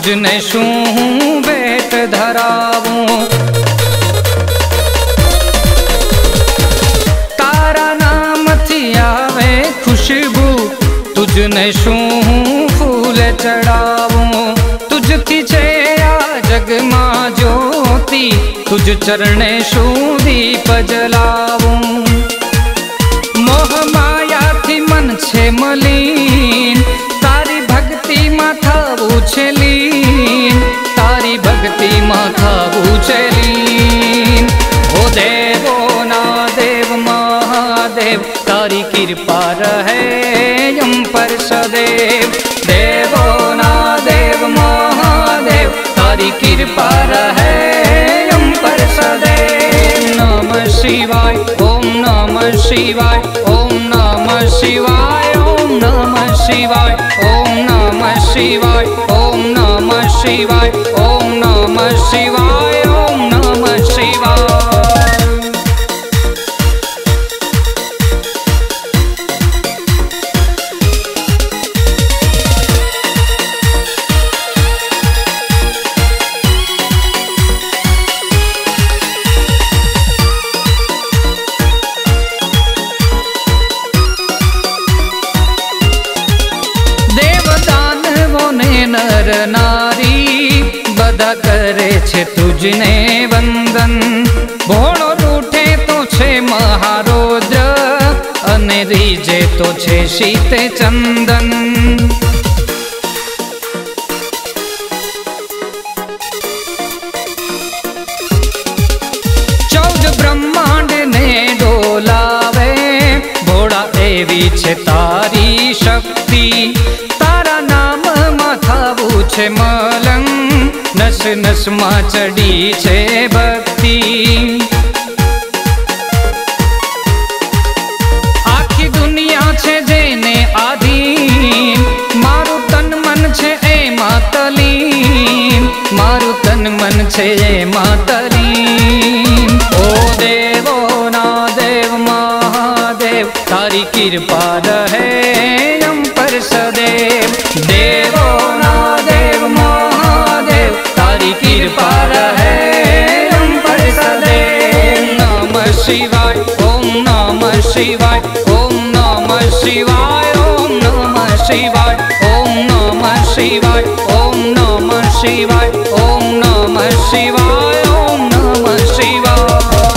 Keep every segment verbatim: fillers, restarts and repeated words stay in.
तुझने शू भेट धरावूं। तारा नाम थी आवे खुशबू, तुझने शू फूल चढ़ावूं। तुझ थी छे आ जग मां ज्योति, तुझ चरणे शू दीप जलावूं। मोह माया थी मन छे मलीन, तारी भक्ति मां थावू छे लीन, तारी भक्ति मां थावू छे लीन। ओ देवो ना देव महादेव, तारी कृपा रहे यम पर सदैव। देवो ना देव महादेव, तारी कृपा रहे यम पर सदैव। नमः शिवाय ओम नमः शिवाय ओम नमः शिवाय ओम नमः शिवाय ओम नमः शिवाय ओम नमः शिवाय ओम नमः शिवाय ओम नमः शिवाय। नर नारी बधा करे छे तुझने वंदन। भोळो रूठे तो छे महारुद्र, अने रीजे तो छे शीते चंदन। चौद ब्रह्मांड ने डोलावे, भोळा एवी छे तारी शक्ति। तारा नाम थावू छे मलंग, नस नस मां चढ़ी छे भक्ति। आखी दुनिया छे जेने आधीन, मारू तन मन छे ए मातलीन, मारू तन मन छे ए मातलीन। ओ देवो ना देव महादेव, तारी कृपा रहे यम पर सदैव। देवो ना देव महादेव, तारी कृपा रहे यम पर सदैव। नमः शिवाय ओम नमः शिवाय ओम नमः शिवाय ओम नमः शिवाय ओम नमः शिवाय ओम नमः शिवाय ओम नमः शिवाय ओम नमः शिवाय।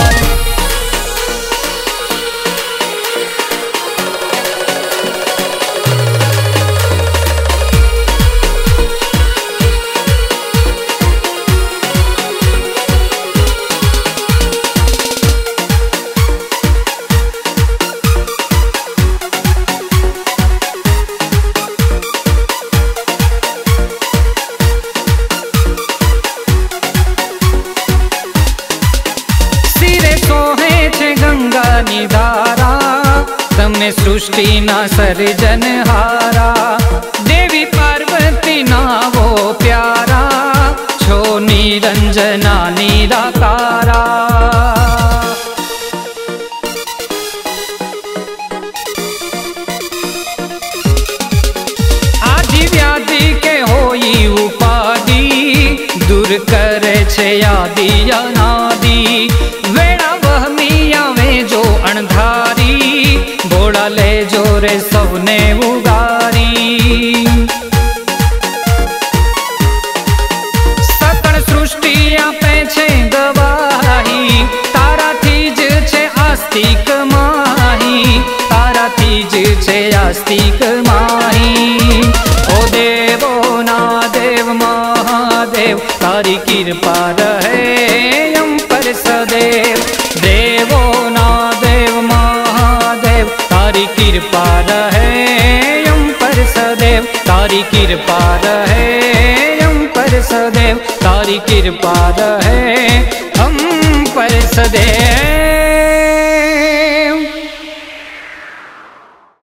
धारा तमे सृष्टि ना सर्जनहारा, देवी पार्वती ना वो प्यारा, छो निरंजना निराकारा। आदि व्याधि के होई उपाधि, दूर करे छे आदि अनादि। वेणा वहमी आवे जो अणधारी, भोळा ले जो रे सौने उगारी। सकल सृष्टि आपे छे गवाही, तारा थी ज छे आस्तिक माही, तारा थी ज छे आस्तिक माही। ओ देवो ना देव महादेव, तारी कृपा रहे यम पर सदैव। देवो ना देव महादेव, तारी कृपा रहे यम पर सदैव। तारी कृपा रहे यम पर सदैव, तारी कृपा रहे हम पर सदैव।